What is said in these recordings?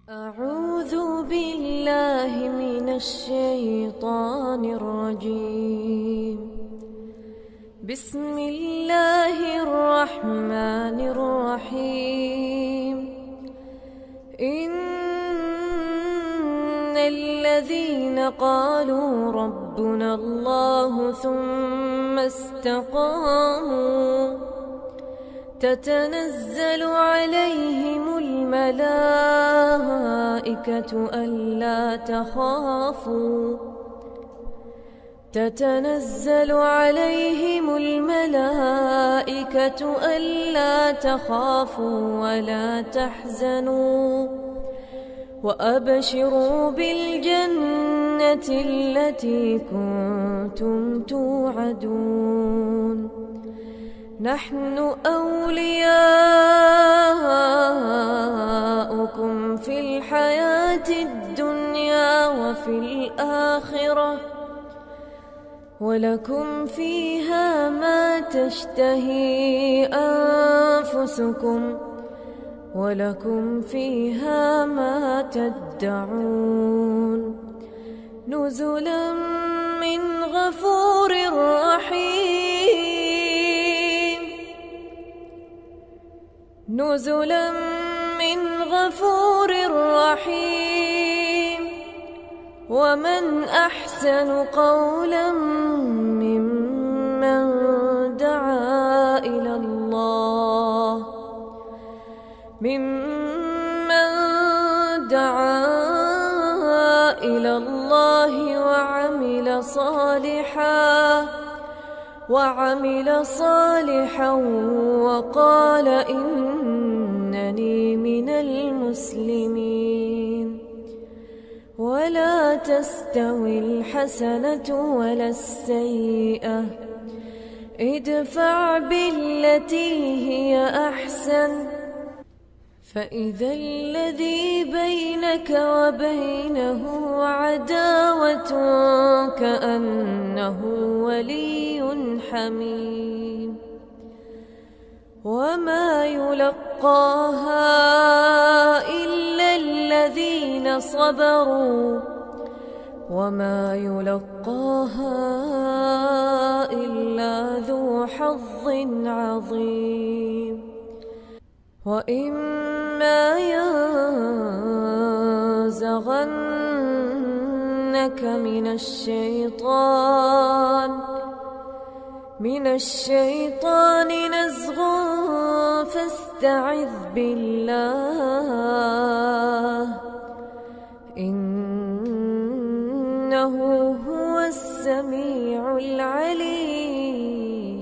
أعوذ بالله من الشيطان الرجيم. بسم الله الرحمن الرحيم. إن الذين قالوا ربنا الله ثم استقاموا تتنزل عليهم الملائكة ألا تخافوا ولا تحزنوا وأبشروا بالجنة التي كنتم توعدون. نحن أولياؤكم في الحياة الدنيا وفي الآخرة ولكم فيها ما تشتهي أنفسكم ولكم فيها ما تدعون. نزلا من غفور رحيم. نزلا من غفور رحيم. ومن أحسن قولا ممن دعا إلى الله وعمل صالحا وقال إنني من المسلمين. ولا تستوي الحسنة ولا السيئة، ادفع بالتي هي أحسن فإذا الذي بينك وبينه عداوة كأنه ولي حميم. وما يلقاها إلا الذين صبروا وما يلقاها إلا ذو حظ عظيم. وإما ينزغنك من الشيطان نزغ فاستعذ بالله إنه هو السميع العليم.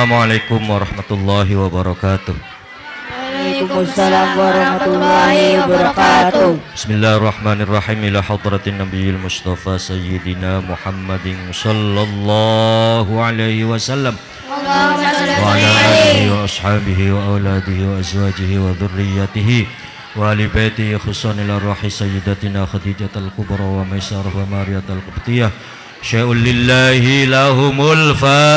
Assalamualaikum warahmatullahi wabarakatuh. Waalaikumsalam warahmatullahi wabarakatuh. Bismillahirrahmanirrahim. Ila hadratin nabiyil mustafa sayyidina Muhammadin sallallahu alaihi wasallam wa ala alihi wa ashabihi wa auladihi wa azwajihi wa dhurriyyatihi wa ali baitihi khususan ila ruhi sayyidatina Khadijatul Kubra wa Maisarah wa Mariyatul Qibtiyah syai'un lillahi lahumul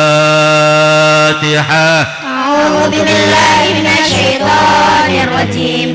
Fatihah. A'udzu billahi minasyaitonir rajim.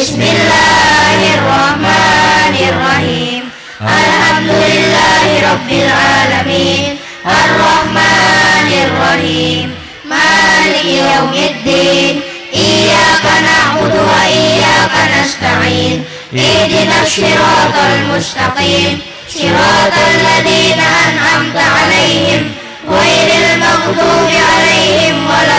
Bismillahirrahmanirrahim. Alhamdulillahi rabbil alamin. Arrahmanir rahim. Maliki yaumiddin. Iyyaka na'budu wa iyyaka nasta'in. Ihdinas siratal mustaqim. Siratal ladzina an'amta 'alaihim ghairil maghdubi 'alaihim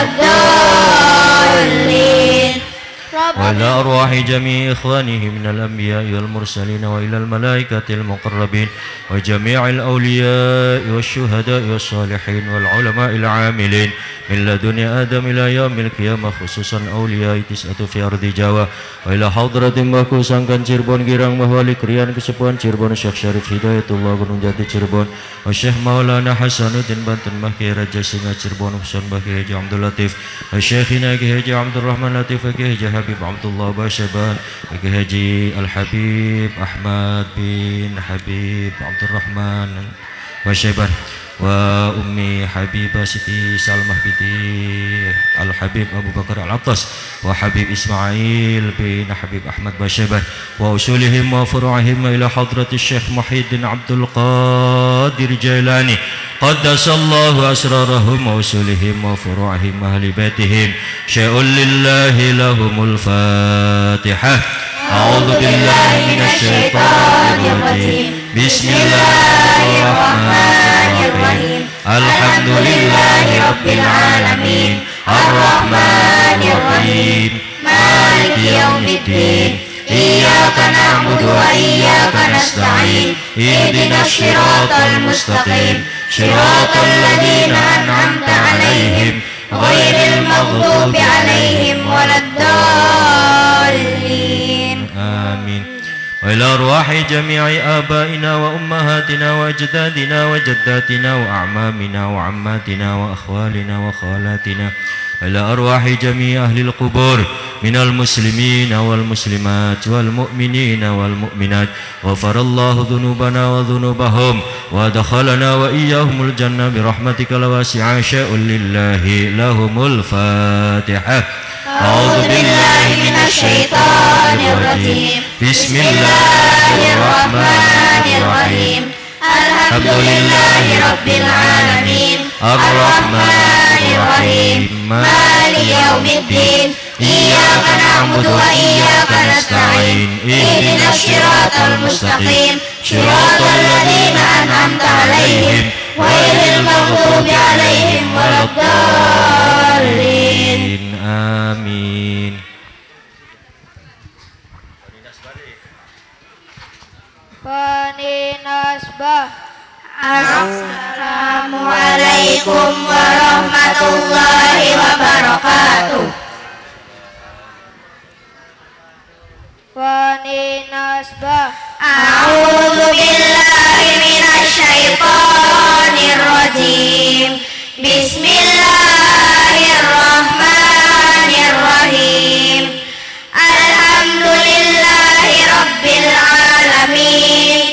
waladdallin. وإلى أرواح جميع إخوانه من الأنبياء والمرسلين وإلى الملائكة المقربين وجميع الأولياء والشهداء والصالحين والعلماء العاملين من لدن آدم إلى يوم القيامة خصوصا أولياء تسعة في أرض جاوة وإلى حضرة Mbahku Sangkan Cirebon Girang Mahwali Krian Kesepuan Cirebon Syekh Syarif Hidayatullah Gunung Jati Cirebon Syekh Maulana Hasanuddin Banten Mbah Raja Singa Cirebon Husain Mbah Haji Abdul Latif Syekhina Haji Abdul Rahman Latif Haji Habib Abdullah Basyaban Haji Al-Habib Ahmad bin Habib Abdul Rahman Basyaban wa ummi Habibah Siti Salmah binti Al-Habib Abu Bakar Al-Attas wa Habib Ismail bin Habib Ahmad Basyaban wa usulihim wa furu'ihim ila hadrati Syekh Muhyiddin Abdul Qadir Jailani qaddasallahu asrarahum wa usulihim wa furu'ihim ahli baitihim syai'un lillahi lahumul Fatihah. A'udzu billahi minasyaitonir rajim. Bismillahirrahmanirrahim. Alhamdulillahi rabbil alamin. Arrahmanir rahim. Maliki yaumiddin. Iyyaka na'budu wa iyyaka nasta'in. Ihdinas siratal mustaqim. Siratal ladzina an'amta 'alaihim ghairil maghdubi 'alaihim waladdallin. آمين. وإلى أرواح جميع آبائنا وأمهاتنا وأجدادنا وجداتنا وأعمامنا وعماتنا وأخوالنا وخالاتنا إلى أرواح جميع أهل القبور من المسلمين والمسلمات والمؤمنين والمؤمنات غفر الله ذنوبنا وذنوبهم وأدخلنا وإياهم الجنة برحمتك الواسعة شاء لله لهم الفاتحة. أعوذ بالله من الشيطان الرجيم. بسم الله الرحمن الرحيم. الحمد لله رب العالمين. الرحمن الرحيم. مالك يوم الدين. إياك نعبد وإياك نستعين. اهدنا الصراط المستقيم. صراط الذين أنعمت عليهم غير المغضوب عليهم ولا الضالين. Amin. Paninasbah. Assalamualaikum warahmatullahi wabarakatuh. Paninasbah. A'udzu billahi minasyaitonir rajim. Bismillahirrahmanirrahim. Alhamdulillahi rabbil alamin.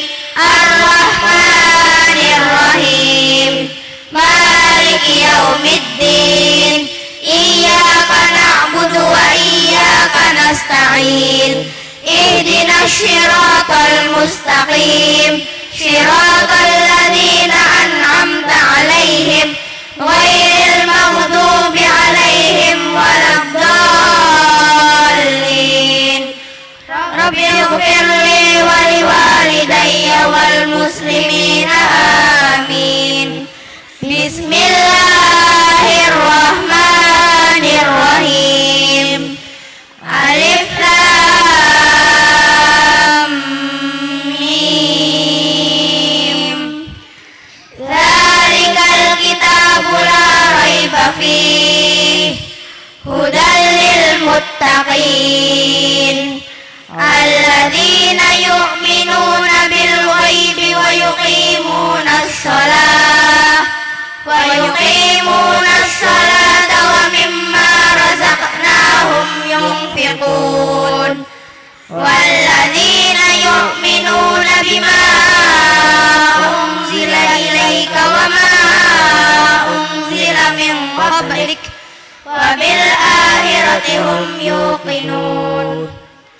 Arrahmanirrahim. Maliki yaumiddin. Iyyaka na'budu wa iyyaka nasta'in. Ihdinas siratal mustaqim. Siratal ladzina an'amta 'alaihim ghairil maghdubi 'alaihim waladdallin. Rabbi ighfirli wa liwalidayya wal muslimina amin. Bismillahirrahmanirrahim. Alif lam. مشفقون والذين يؤمنون بما أنزل إليك وما أنزل من قبلك وبالآخرة هم يوقنون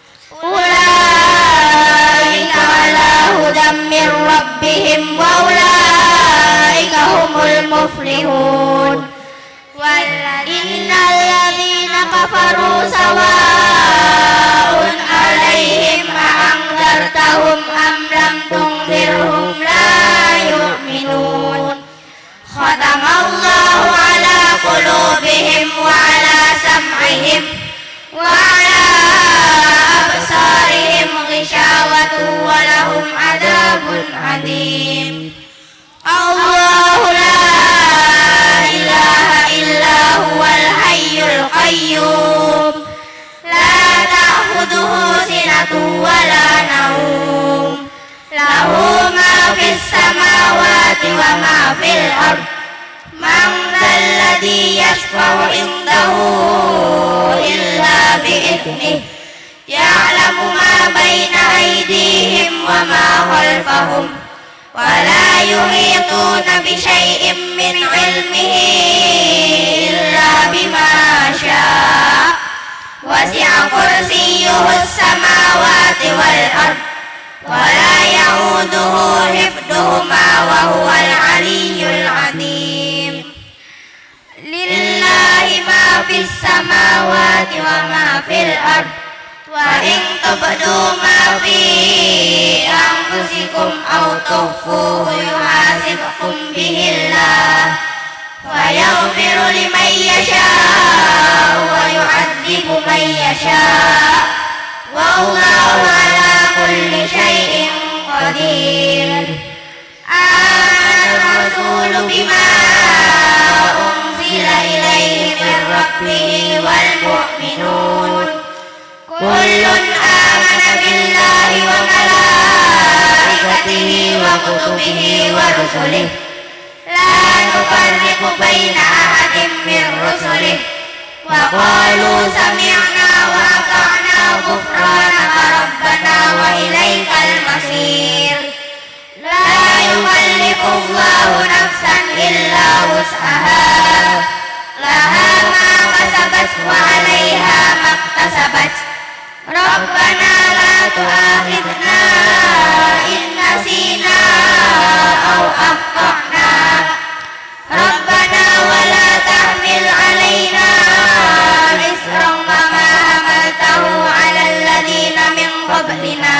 أولئك على هدى من ربهم وأولئك هم المفلحون إن الذين كفروا سواء عليهم أأنذرتهم أم لم تنذرهم لا يؤمنون ختم الله على قلوبهم وعلى سمعهم وعلى أبصارهم غشاوة ولهم عذاب عظيم الله لا إله إلا هو الحي القيوم لا تأخذه سنة ولا نوم له ما في السماوات وما في الأرض من ذا الذي يشفع عنده إلا بإذنه يعلم ما بين أيديهم وما خلفهم ولا يحيطون بشيء من علمه إلا بما شاء وسع كرسيه السماوات والأرض ولا يؤوده حفظهما وهو العلي العظيم لله ما في السماوات وما في الأرض وإن تبدوا ما في أنفسكم أو تخفوه يحاسبكم به الله فيغفر لمن يشاء ويعذب من يشاء والله على كل شيء قدير آمن الرسول بما أنزل إليه من ربه والمؤمنون كل آمن بالله وملائكته وكتبه ورسله لا نفرق بين أحد من رسله وقالوا سمعنا وأطعنا غفرانك ربنا وإليك المصير لا يكلف الله نفسا إلا وسعها لها ما كسبت وعليها ما اكتسبت ربنا لا تؤاخذنا إن نسينا أو أخطأنا ربنا ولا تحمل علينا إصرا كما حملته على الذين من قبلنا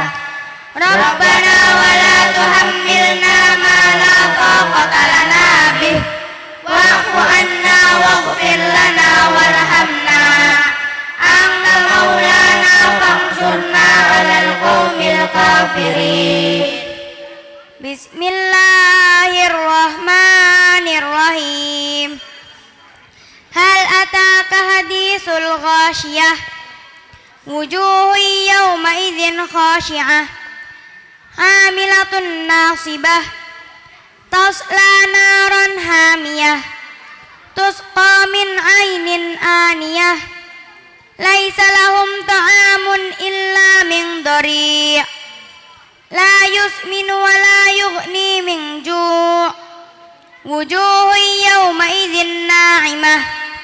ربنا ولا تحملنا ما لا طاقة لنا به واعف عنا واغفر لنا وارحمنا أنت مولانا فانصرنا على القوم الكافرين بسم الله الرحمن الرحيم هل أتاك حديث الغاشية وجوه يومئذ خاشعة عاملة ناصبة تصلى نارا حامية تسقى من عين آنية ليس لهم طعام إلا من ضريع لا يسمن ولا يغني من جوع وجوه يومئذ ناعمة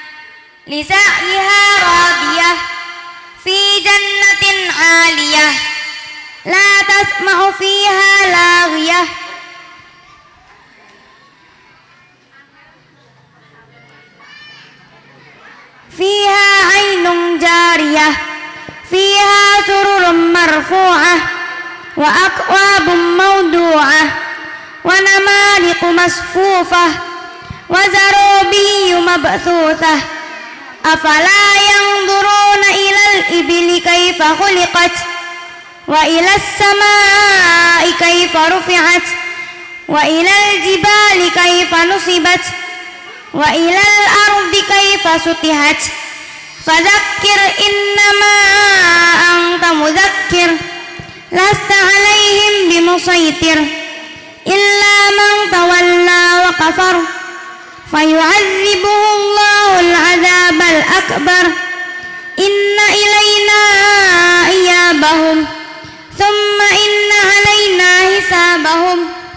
لسعيها راضية في جنة عالية لا تسمع فيها لاغية فيها عين جارية فيها سرر مرفوعة وأكواب موضوعة ونمارق مصفوفة وزرابي مبثوثة أفلا ينظرون إلى الإبل كيف خلقت وإلى السماء كيف رفعت وإلى الجبال كيف نصبت وإلى الأرض كيف سطحت فذكر إنما أنت مذكر لست عليهم بمسيطر إلا من تولى وكفر فيعذبه الله العذاب الأكبر inna ilaina iyabahum thumma inna alaina hisabahum.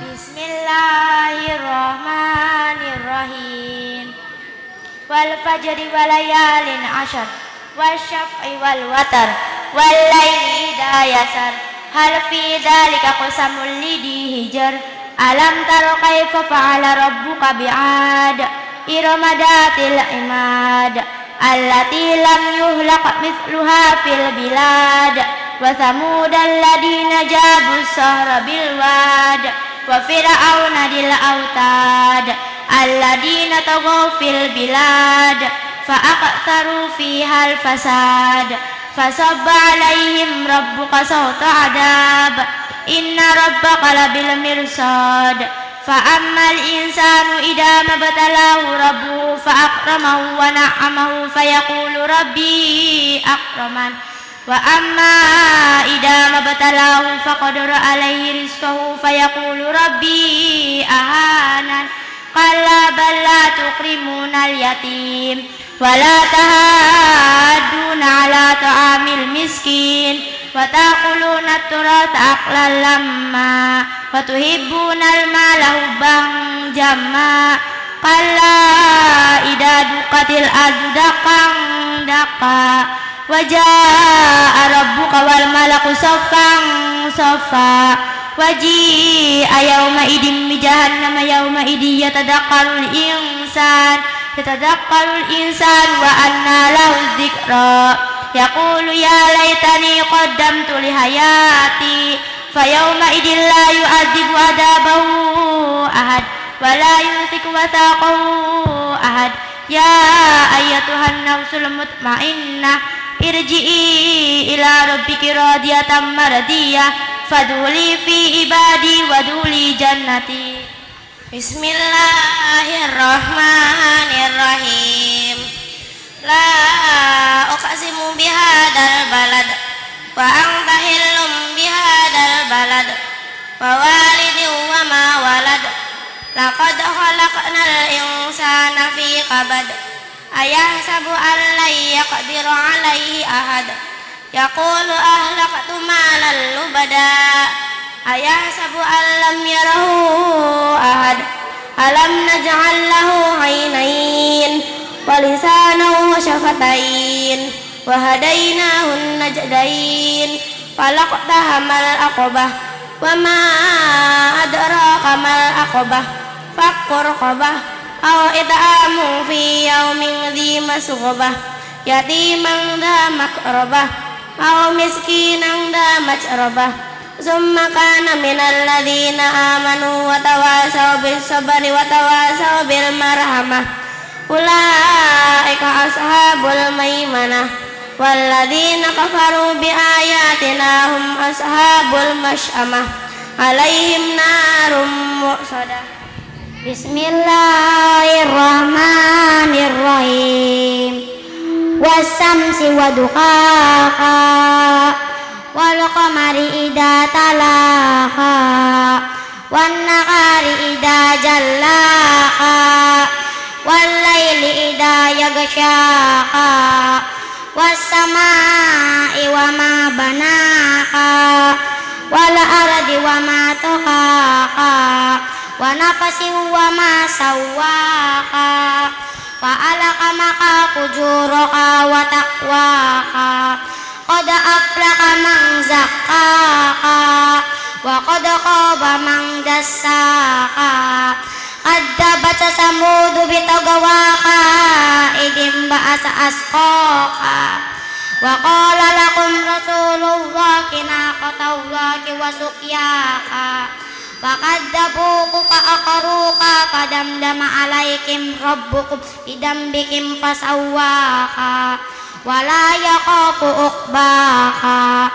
Bismillahirrahmanirrahim. Wal fajri wa layalin ashar wasyaf'i wal watar wal layli idha yasar hal fi dhalika qasamul lidhi hijar alam tara kaifa fa'ala rabbuka bi'ad irama dhatil imad allati lam yuhlaq mithluha fil bilad wa thamud alladhina jabu sahra bil wad wa fir'auna dil autad alladhina taghaw fil bilad fa'aqtaru fiha al fasad fasabba alaihim rabbuka sawta adab inna rabbaka labil mirsad fa'ammal insanu idha mabtalahu rabbuhu fa'akramahu wa na'amahu fayaqulu rabbi akraman wa amma idha mabtalahu faqadara alaihi rizqahu fayaqulu rabbi ahanan qala bal la tukrimunal yatim wa la tahadduna ala ta'amil miskin wa taquluna turata aqlan lamma wa tuhibbunal mala hubban jamma qala idha duqatil ardu daqqan daqqa wa jaa rabbuka wal malaku saffan saffa wa ji'a yawma idin bi jahannama yawma idin yatadakkarul insan wa anna lahu dzikra yaqulu ya laitani qaddamtu li hayati fa yawma idin la yu'adzibu adabahu ahad wa la yuthiqu wathaqahu ahad ya ayyatuhan nafsul mutmainnah irji'i ila rabbiki radiyatan mardiyah fadkhuli fi ibadi wadkhuli jannati. Bismillahirrahmanirrahim. La uqsimu bihadzal balad wa anta hillum bihadzal balad wa walidin wa ma walad laqad khalaqnal insana fi qabad ayahsabu an la yaqdiru alaihi ahad yaqulu ahlaqtu malan lubada ayahsabu an lam yarahu ahad alam naj'al lahu 'ainayn wa lisanan wa syafatain wa hadainahu najdain falaqtahamal aqabah wa ma adraka mal aqabah fakkur raqabah aw it'amu fi yaumin dhi masghubah yatiman dha makrabah aw miskinan dha matrabah summa kana minal ladzina amanu wa tawasaw bis sabri wa tawasaw bil marhamah ulaika ashabul maimanah walladzina kafaru bi ayatina hum ashabul masyamah alaihim narum muqsadah. Bismillahirrahmanirrahim. Wassamsi wa duhaha wal qamari idza talaha wan nahari idza jallaha wal laili idza yaghshaha was samai wa ma banaha wal ardi wa ma tahaha wa nafasin wa ma sawwaha fa alaqamaka fujuraka wa taqwaha qad aflaha man zakkaha wa qad khaba man dassaha kadzabat samud bi tagwaha idim ba'asa asqaha wa qala lakum rasulullahi naqatallahi wa suqyaha fakadzabuku fa'aqaruka fadamdama alaikum rabbukum bidambikum fasawwaha wala yaqafu uqbaha.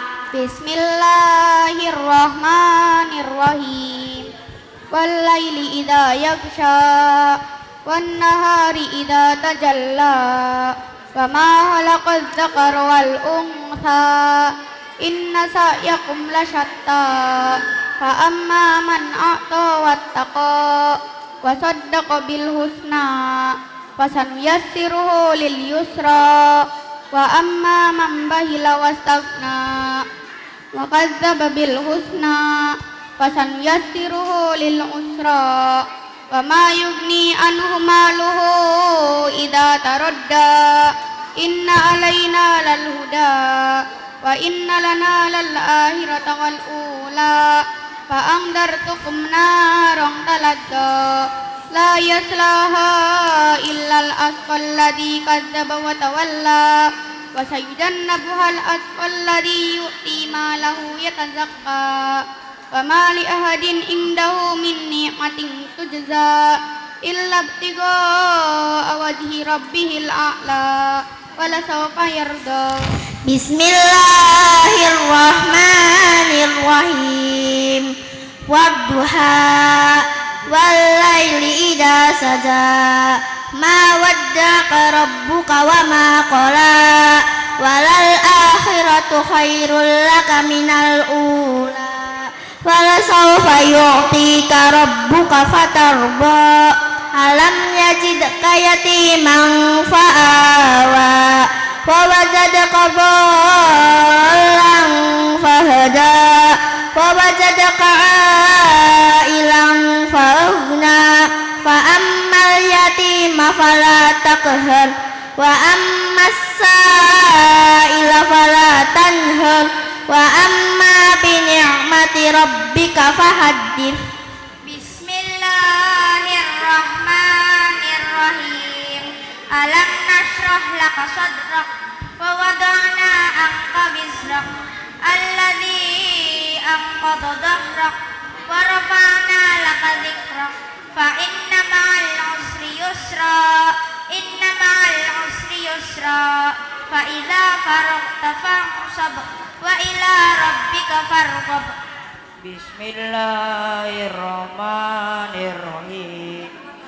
Bismillahirrahmanirrahim. Wallaili idza yaghsha wan nahari idza tajalla wa ma khalaqaz zakara wal untha inna sa'yakum lasyatta fa amma man a'ta wattaqa wa saddaqa bil husna fa sanuyassiruhu lil yusra وأما من بخل واستغنى وكذب بالحسنى فسنيسره للعسرى وما يغني عنه ماله إذا تردى إن علينا للهدى وإن لنا للآخرة والأولى فأنذرتكم نارا تلظى لا يصلاها إلا الأشقى الذي كذب وتولى وسيجنبها الأتقى الذي يؤتي ماله يتزكى وما لأحد عنده من نعمة تجزى إلا ابتغاء وجه ربه الأعلى ولسوف يرضى. بسم الله الرحمن الرحيم والضحى والليل إذا سجى ما ودعك ربك وما قلى وللآخرة خير لك من الأولى ولسوف يعطيك ربك فترضى ألم يجدك يتيما فآوى ووجدك ضالا فهدى ووجدك عائلا فأغنى فأما اليتيم فلا تقهر وأما السائل فلا تنهر وأما بنعمة ربك فحدث. بسم الله الرحمن الرحيم ألم نشرح لك صدرك ووضعنا عنك وزرك الذي أنقض ظهرك ورفعنا لك ذكرك فإن مع العسر يسرا إن مع العسر يسرا فإذا فرغت فانصب وإلى ربك فارغب. بسم الله الرحمن الرحيم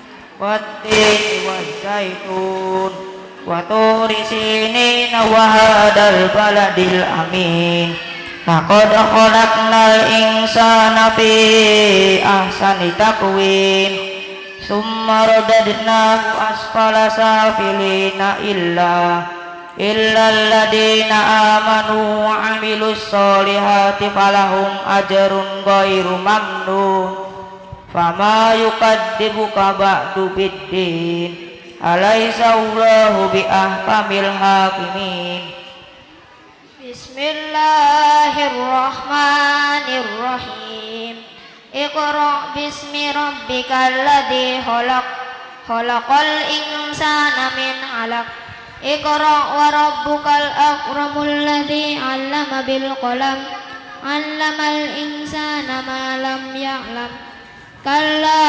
والتين والزيتون وطور سينين وهذا البلد الأمين لقد خلقنا الإنسان في أحسن تقويم ثم رددناه أسفل سافلين إلا الذين آمنوا وعملوا الصالحات فلهم أجر غير ممنون فما يكذبك بعد بالدين أليس الله بأحكم الحاكمين. بسم الله الرحمن الرحيم اقرأ باسم ربك الذي خلق خلق الإنسان من علق اقرأ وربك الأكرم الذي علم بالقلم علم الإنسان ما لم يعلم كلا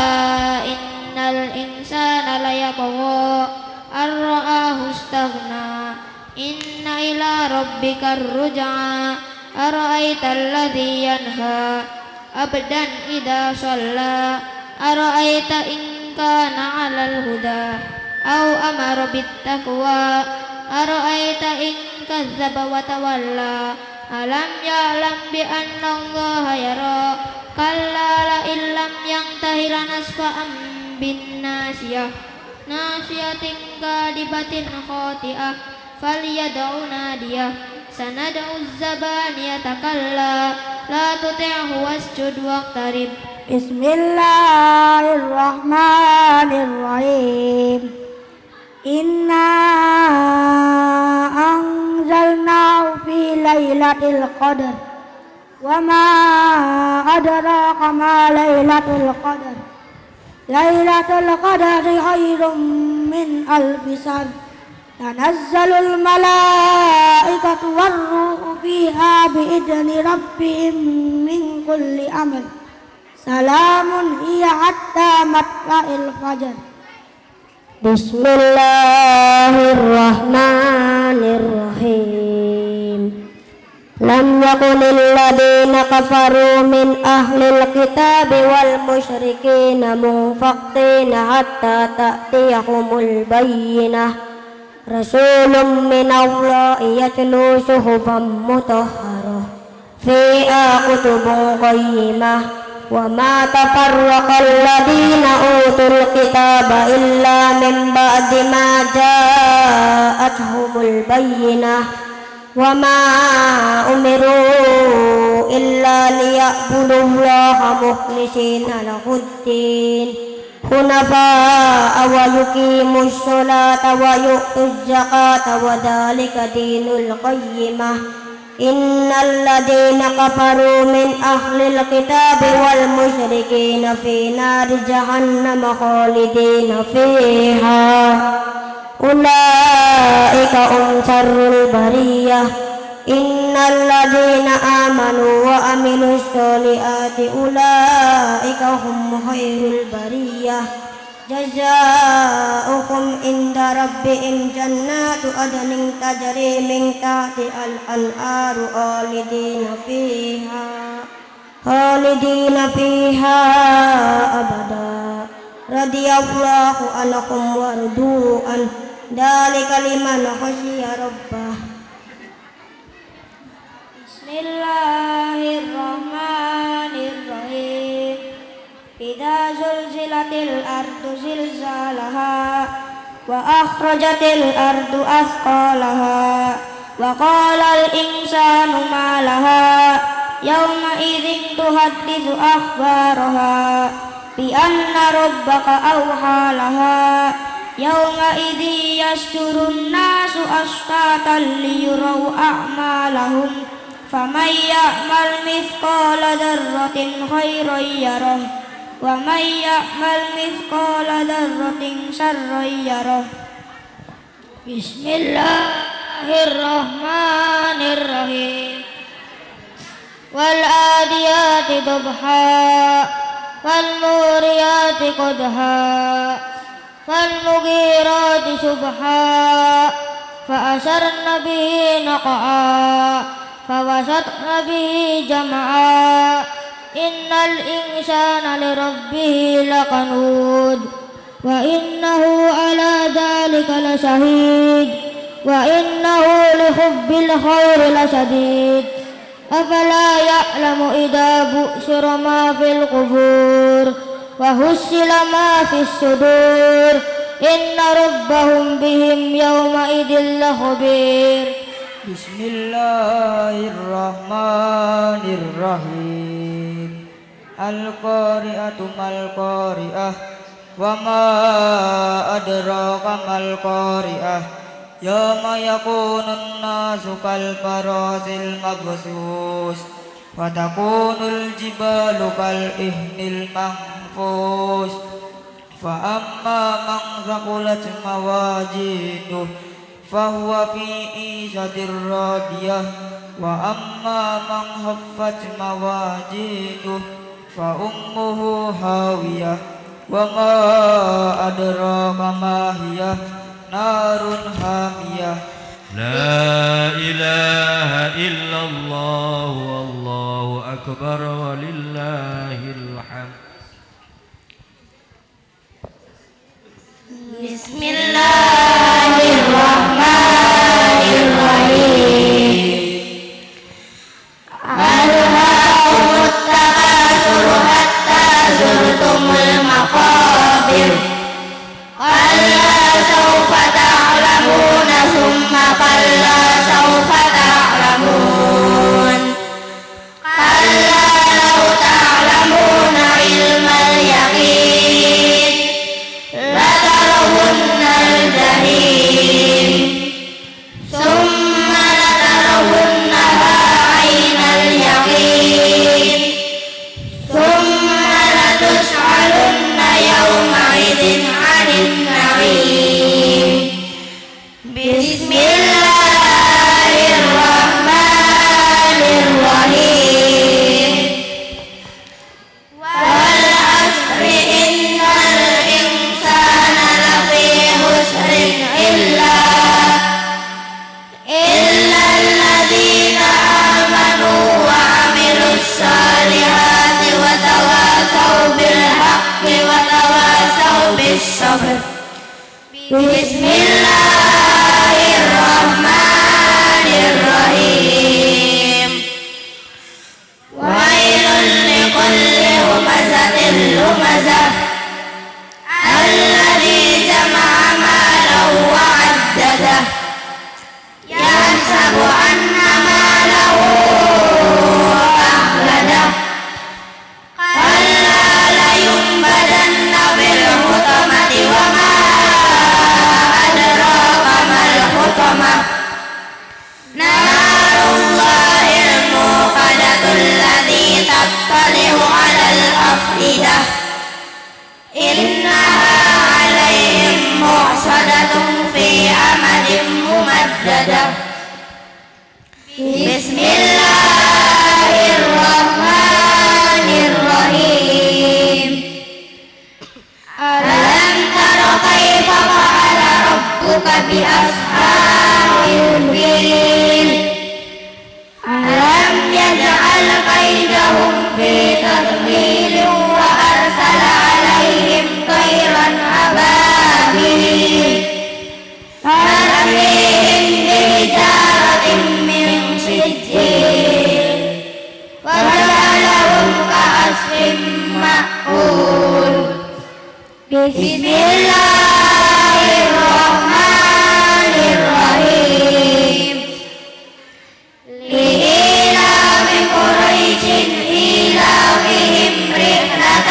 إن الإنسان ليطغى أن رآه استغنى إن إلى ربك الرجعى أرأيت الذي ينهى عبدا إذا صلى أرأيت إن كان على الهدى أو أمر بالتقوى أرأيت إن كذب وتولى ألم يعلم بأن الله يرى كلا لئن لم ينته لنسفعا بالناصية ناصية كاذبة خاطئة فليدع ناديه سندع الزبانية كلا لا تطعه واسجد واقترب. بسم الله الرحمن الرحيم إنا أنزلناه في ليلة القدر وما أدراك ما ليلة القدر ليلة القدر خير من ألف شهر تنزل الملائكة والروح فيها بإذن ربهم من كل أمر سلام هي حتى مطلع الفجر. بسم الله الرحمن الرحيم لم يكن الذين كفروا من أهل الكتاب والمشركين منفقين حتى تأتيهم البينة رسول من الله يتلو صحفا مطهرة فيها كتب قيمة وما تفرق الذين أوتوا الكتاب إلا من بعد ما جاءتهم البينة وما أمروا إلا ليعبدوا الله مخلصين له الدين حنفاء ويقيموا الصلاة ويؤتوا الزكاة وذلك دين القيمة إن الذين كفروا من أهل الكتاب والمشركين في نار جهنم خالدين فيها أولئك هم شر البرية إن الذين آمنوا وعملوا الصالحات أولئك هم خير البرية جزاؤهم عند ربهم جنات عدن تجري من تحتها الأنهار خالدين فيها أبدا رضي الله عنهم ورضوا عنه ذلك لمن خشي ربه. Bismillahirrahmanirrahim. Idza zulzilatil ardu zilzalaha wa akhrajatil ardu athqalaha wa qalal insanu ma laha yawma idzin tuhadditsu akhbaraha bi anna rabbaka awha laha yawma idzi yasturun nasu ashtatan liyuraw a'malahum faman ya'mal mithqala dzarratin khairan yarah wa man ya'mal mithqala dzarratin syarran yarah. Bismillahirrahmanirrahim. Wal adiyati dhabha wal muriyati qadha wal mughirati subha fa asarna bihi naqa'a فوسطن به جمعا إن الإنسان لربه لقنود وإنه على ذلك لشهيد وإنه لحب الخير لشديد أفلا يعلم إذا بؤشر ما في القبور وحصل ما في الصدور إن ربهم بهم يومئذ لخبير. Bismillahirrahmanirrahim. Al-qari'atu mal-qari'ah wa ma adraka mal-qari'ah yawma yakunun nasu kal farasil mabsus wa takunul jibalu kal ihnil mahfuz fa amma man thaqulat mawazinuhu fahuwa fi ishatir radiyah wa amma man khaffat mawazinuhu fa ummuhu hawiyah wa ma adraka ma hiya narun hamiyah. La ilaha illallah wallahu akbar walillahil hamd. Bismillahirrahmanirrahim. Alhaakumut takatsur hatta zurtumul maqabir. Kalla sawfa ta'lamuna summa kalla sawfa ta'lamun. Kalla law ta'lamuna ilmal yaqin latarawunnal jahim summa latarawunnaha aynal yaqin summa latus'alunna yawma idzin 'anil na'im. Bismillahirrahmanirrahim. Wal 'asri innal insana lafi khusrin illa alladzina amanu wa 'amilus salihati wa tawasaw bil haqqi wa tawasaw bis sabr. Bismillahirrahmanirrahim. Wailul likulli همزة الذي جمع ماله وعدده يحسب أن ماله أخلده كلا لينبذن في الحطمة وما أدراك ما الحطمة نار الله الموقدة التي تطلع على الأفئدة إنها عليهم مؤصدة في أمد ممددة بسم الله الرحمن الرحيم ألم تر كيف فعل ربك بأصحاب الفيل ألم يجعل كيدهم في تضليل وأرسل عليهم طيرا أبابيل ترميهم بحجارة من سجيل وجعلهم كعصف مأكول بسم الله الرحمن الرحيم لإيلاف قريش إيلافهم رحلة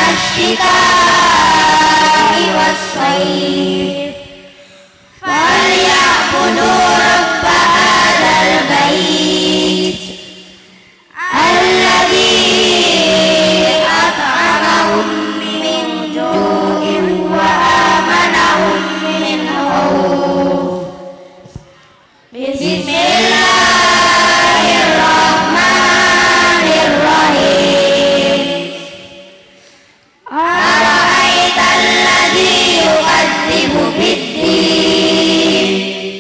الشتاء والصيف فليعبدوا رب هذا البيت الذي أطعمهم من جوع وآمنهم من خوف بسم الله الرحمن الرحيم أرأيت الذي يكذب بالدين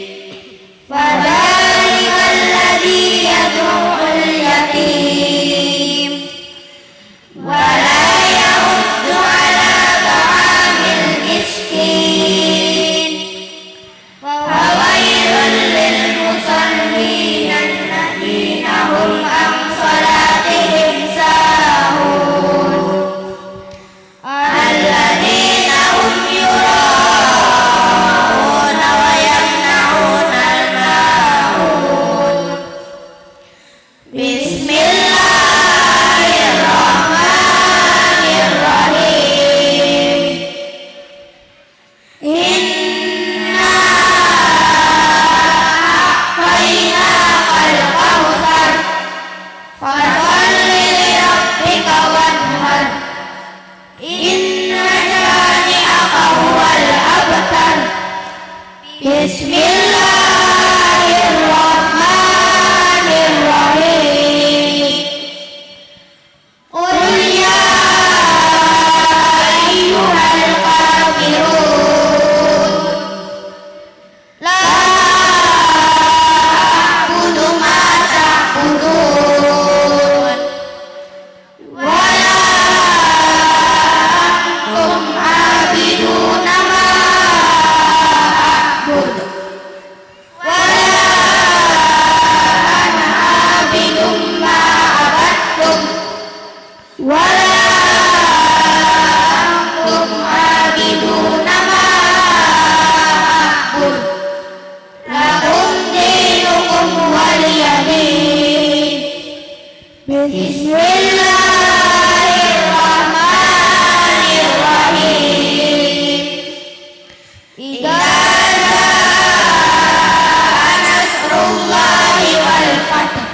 فذلك الذي يدعو اليتيم ولا يحض على طعام المسكين فويل للمصلين الذين هم عن صلاتهم ساهون الذين هم يراءون ويمنعون الماعون بسم الله الرحمن الرحيم إنا أعطيناك الكوثر فصل لربك وانهر إن شانئك هو الأبتر بسم الله الرحمن الرحيم قل يا أيها الكافرون لا أعبد ما تعبدون ولا أنتم عابدون ما أعبد ولا أنا عابد ما عبدتم ولا أنتم عابدون ما أعبد لكم دينكم ولي دين بسم الله الرحمن الرحيم إذا جاء نصر الله والفتح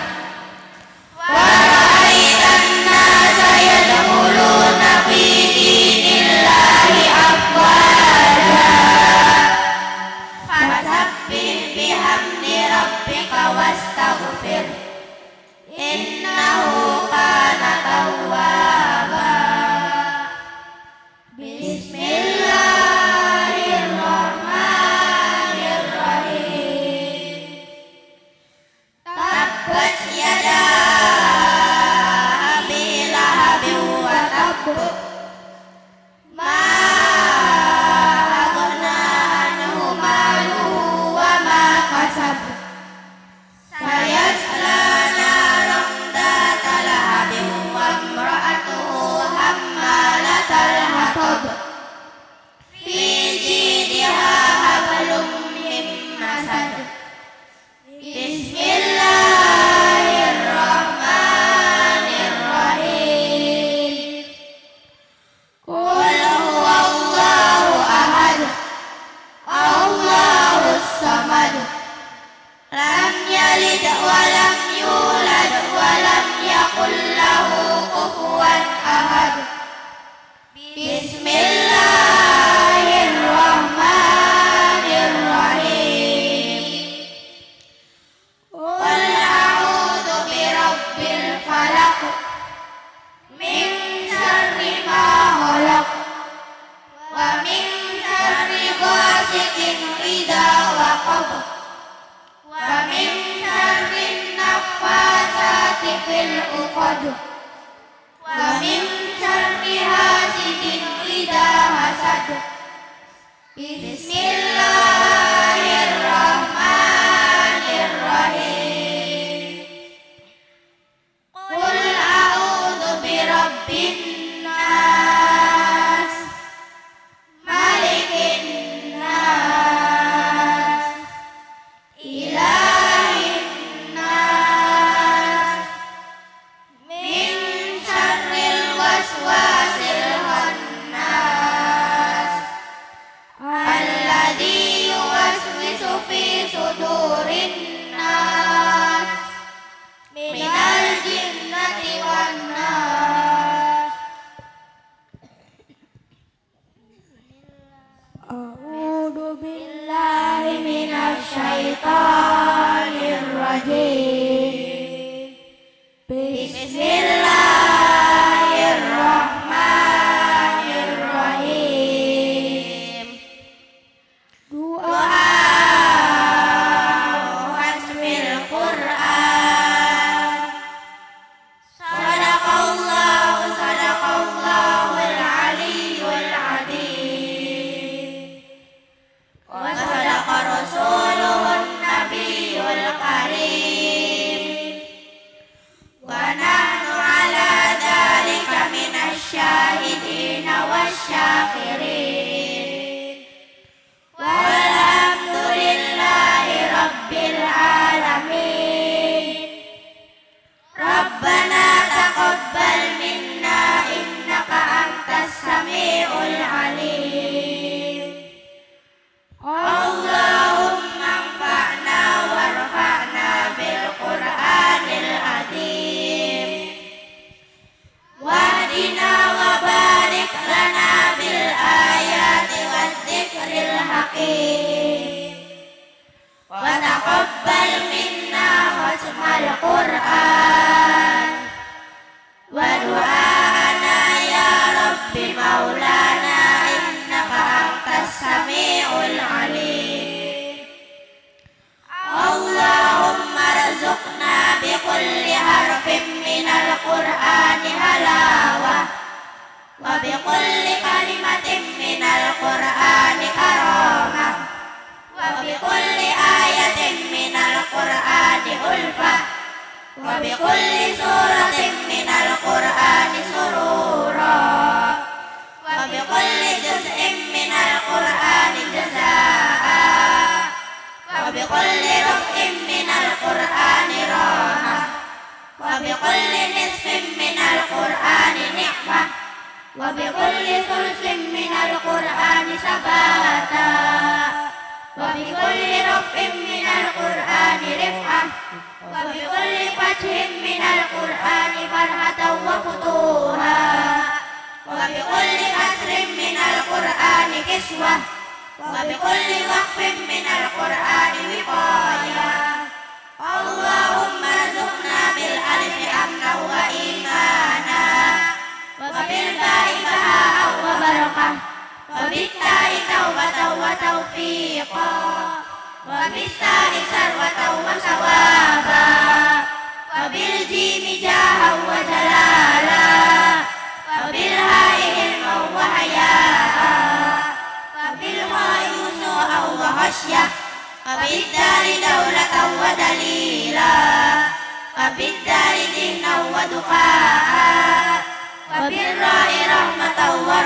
ورأيت الناس يدخلون في دين الله أفواجا فسبح بحمد ربك واستغفر إنه كان توابا بسم الله الرحمن الرحيم تبت يدا أبي لهب وتب ما أغنى عنه ماله وما كسب سيصلى نارا ذات لهب وامرأته حمالة الحطب العقد ومن شر حاسد إذا حسد بسم الله الرحمن الرحيم قل أعوذ برب الناس ملك الناس إله الناس من شر الوسواس الخناس الذي يوسوس في صدور الناس من الجنة والناس أعوذ بالله من الشيطان الرجيم بسم الله الرحمن الرحيم دعاء ختم القرآن صدق الله العلي العظيم وصدق رسوله النبي الكريم ونحن على ذلك من الشاهدين والشاكرين والحمد لله رب العالمين ربنا تقبل منا إنك أنت السميع العليم اللهم انفعنا وارفعنا بالقرآن العظيم واهدنا وبارك لنا بالآيات والذكر الحكيم وتقبل منا ختم القرآن ودعاءنا يا رب مولانا إنك أنت السميع العليم اللهم ارزقنا بكل حرف من القرآن حلاوة وبكل كلمة من القرآن كرامة وبكل آية من القرآن ألفة وبكل سورة من القرآن سرورا وبكل جزء من القرآن جزاء وبكل ربع من القرآن راحة وبكل نصف من القرآن نعمة وبكل ثلث من القرآن ثباتا وبكل رفع من القرآن رفعة وبكل فتح من القرآن فرحة وفتوحا وبكل كسر من القرآن كسوة وبكل وقف من القرآن وقاية اللهم ارزقنا بالألف أمنا وإيمانا وبالباء بهاء وبركة وبالتاء توبة وتوفيقا وبالساء ثروة وثوابا وبالجيم جاها وجلالا وبالهاء علما وحياء وبالهاء وسوءا وخشية وبالدال دولة ودليلا وبالدال دهنا ودقاء وبالراء رحمة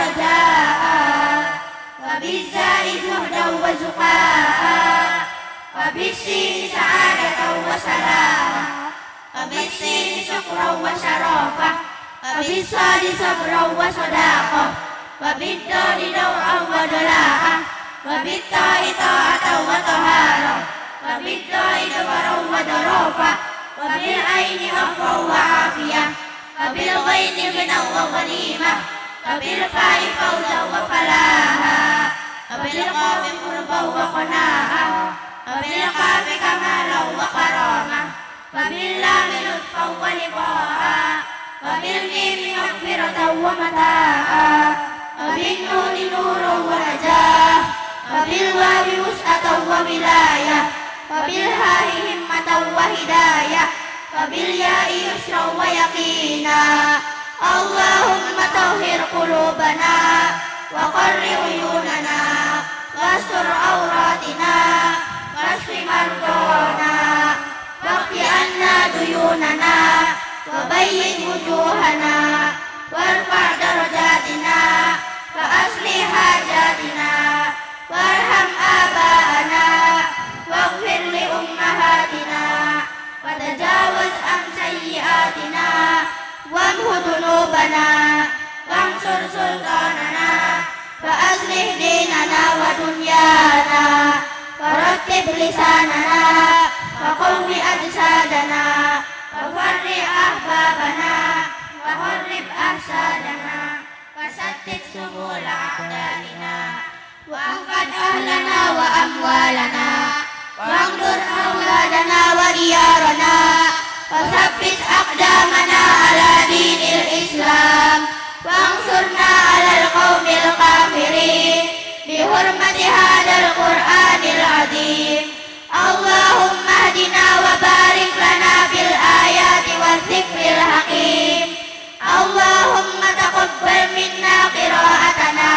ورجاء وبالزاء زهدا وزقاء وبالسين سعادة وسلاما وبالسين شكرا وشرافة وبالصاد صبرا وصداقة وبالدال نوعا ودلاءة وبالتاء طاعة وطهارة وبالداء دبرا ودرافة وبالعين عفوا وعافية وبالغين غنى وغنيمة وبالفاء فوزا وفلاحا وبالقاف قربا وقناعة وبالقاف كمالا وكرامة وباللام لطفا ولقاء وبالميم مغفرة ومتاعا وبالنون نور ونجاة وبالواو وسعة وولاية وبالهاء همة وهداية وبالياء يسرا ويقينا اللهم طهر قلوبنا وقر عيوننا واستر عوراتنا واشف مرضانا واقض عنا ديوننا وبيض وجوهنا وارفع درجاتنا وأصلح حاجاتنا وارحم آباءنا واغفر لأمهاتنا وتجاوز عن سيئاتنا وامح ذنوبنا وانصر سلطاننا وأصلح ديننا ودنيانا ورتب لساننا وقوم أجسادنا وفرق أحبابنا وهرب أحسادنا وسدد سبل أعدائنا واحفظ أهلنا وأموالنا وانظر أولادنا وديارنا وثبت أقدامنا على دين الإسلام وانصرنا على القوم الكافرين بحرمة هذا القرآن العظيم اللهم اهدنا وبارك لنا بالآيات والذكر الحكيم اللهم تقبل منا قراءتنا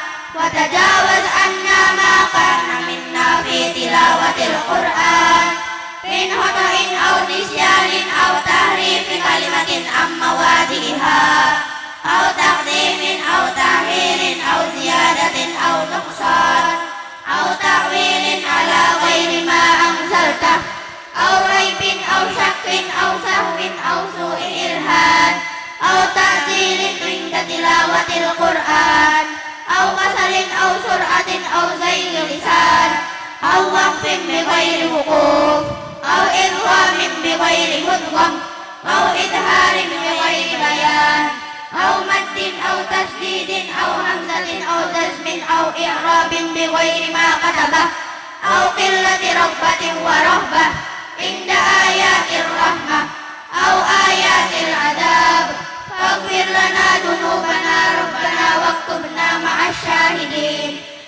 وتجاوز عنا ما كان منا في تلاوة القرآن من خطأ أو نسيان أو تحريف كلمة عن مواضعها أو تقديم أو تأخير أو زيادة أو نقصان أو تأويل على غير ما أنزلته أو ريب أو شك أو سهو أو سوء إلحاد أو تعجيل عند تلاوة القرآن أو كسل أو سرعة أو زيغ لسان أو وقف بغير وقوف أو إدغام بغير مدغم أو إظهار بغير بيان أو مد أو تشديد أو همزة أو جزم أو إعراب بغير ما كتبه أو قلة رغبة ورهبة عند آيات الرحمة أو آيات العذاب فاغفر لنا ذنوبنا ربنا واكتبنا مع الشاهدين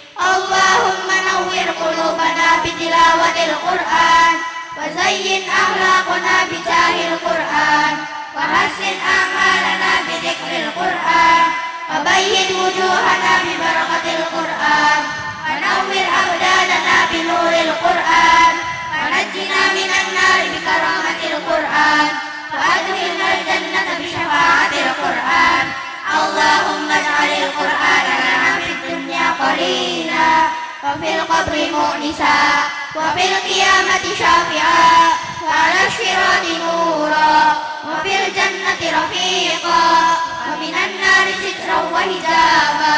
اللهم نور قلوبنا بتلاوة القرآن وزين أخلاقنا بجاه القرآن وحسن أعمالنا بذكر القرآن وبيض وجوهنا ببركة القرآن ونور أبداننا بنور القرآن ونجنا من النار بكرامة القرآن وأدخلنا الجنة بشفاعة القرآن اللهم اجعل القرآن لنا في الدنيا قرينا وفي القبر مؤنسا وفي القيامة شافعا وعلى الصراط نورا وفي الجنة رفيقا ومن النار سترا وحجابا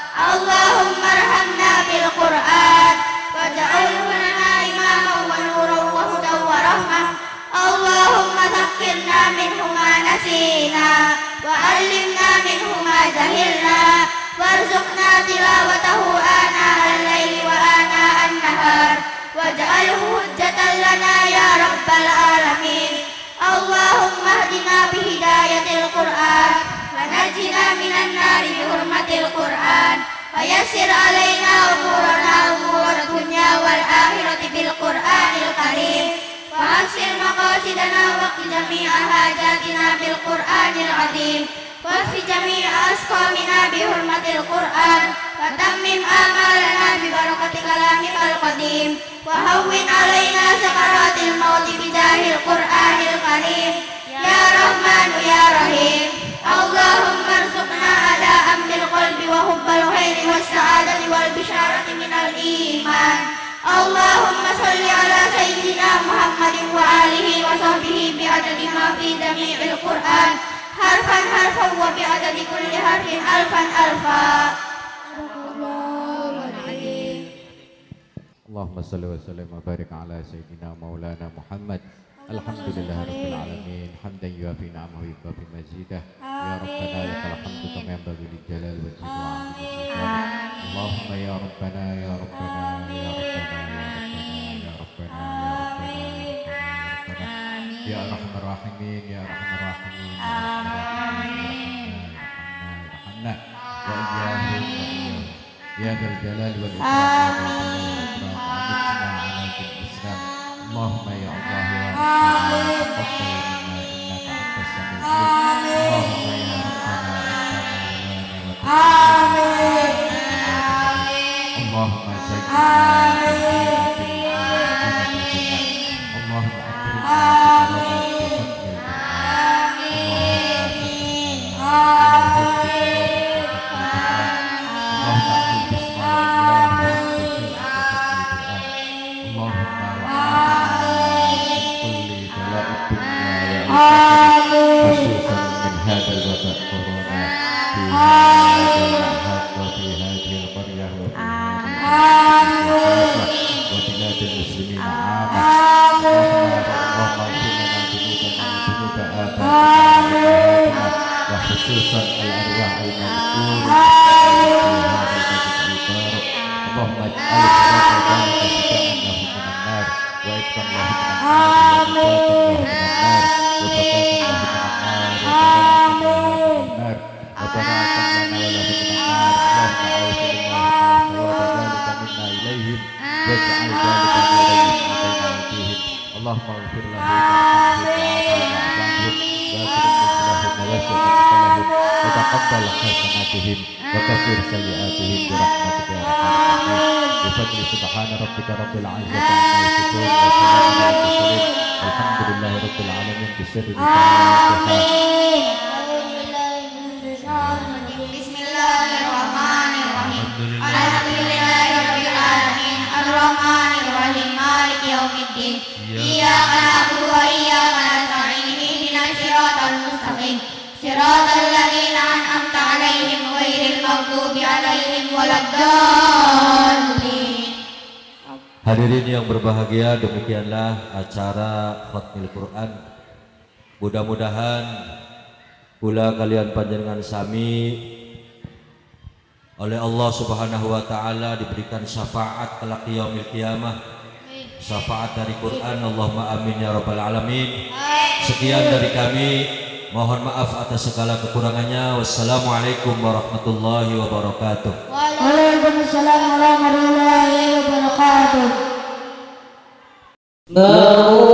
اللهم ارحمنا بالقرآن واجعله لنا إماما ونورا وهدى ورحمة اللهم ذكرنا منه ما نسينا وعلمنا منه ما جهلنا وارزقنا تلاوته آناء الليل وآناء النهار واجعله حجة لنا يا رب العالمين اللهم اهدنا بهداية القرآن ونجنا من النار بحرمة القرآن ويسر علينا أمورنا أمور الدنيا والآخرة بالقرآن الكريم وأحسن مقاصدنا واقض جميع حاجاتنا بالقرآن العظيم واكف جميع أسقامنا بحرمة القرآن وتمم آمالنا ببركة كلامك القديم وهون علينا سكرات الموت بجاه القرآن الكريم يا رحمن يا رحيم اللهم ارزقنا أداء بالقلب وحب الخير والسعادة والبشارة من الإيمان اللهم صل على سيدنا محمد وآله وصحبه بعدد ما في جميع القرآن حرفا حرفا وبعدد كل حرف ألفا ألفا اللهم صل وسلم وبارك على سيدنا مولانا محمد الحمد لله رب العالمين حمدا يوافي نعمه ويكافئ مزيده يا ربنا لك الحمد كما ينبغي للجلال والجلال وعظيم سلطانك اللهم يا ربنا يا ربنا يا ربنا يا ربنا يا ربنا يا ربنا يا ارحم الراحمين يا ارحم الراحمين ارحمنا واياهم يا ذا الجلال والاكرام أمتنا على الإسلام اللهم يا الله يا رب تقبل khususan al-arwah al-madkur Allahumma ij'al salatan shifaan lahu minan nar wa itqan lahu minan nar wa zakatan lahu minan nar wa bara'atan lana wa lahu minan nar Allahumma awsilna thawaba dhalika minna ilaihim waj'al dhalika nuran yus'adana bihim Allahumma ighfir lahu وتقبل حسناتهم وكفر سيئاتهم برحمتك يا ارحم الراحمين بفضل سبحان ربك رب العزة عما يصفون وسلام على المرسلين الحمد لله رب العالمين بسر الفاتحة بسم الله الرحمن الرحيم الحمد لله رب العالمين الرحمن الرحيم مالك يوم الدين إياك نعبد وإياك نستعين اهدنا الصراط المستقيم صراط الذين أنعمت عليهم غير المغضوب عليهم ولا الضالين. Hadirin yang berbahagia, demikianlah acara Khatmil Quran. Mudah-mudahan kula kalian panjenengan sami oleh Allah Subhanahu wa taala diberikan syafaat kelak yaumil qiyamah. Syafaat dari Quran, Allahumma amin ya rabbal alamin. Sekian dari kami. Mohon maaf atas segala kekurangannya. Wassalamualaikum warahmatullahi wabarakatuh. Waalaikumsalam warahmatullahi wabarakatuh.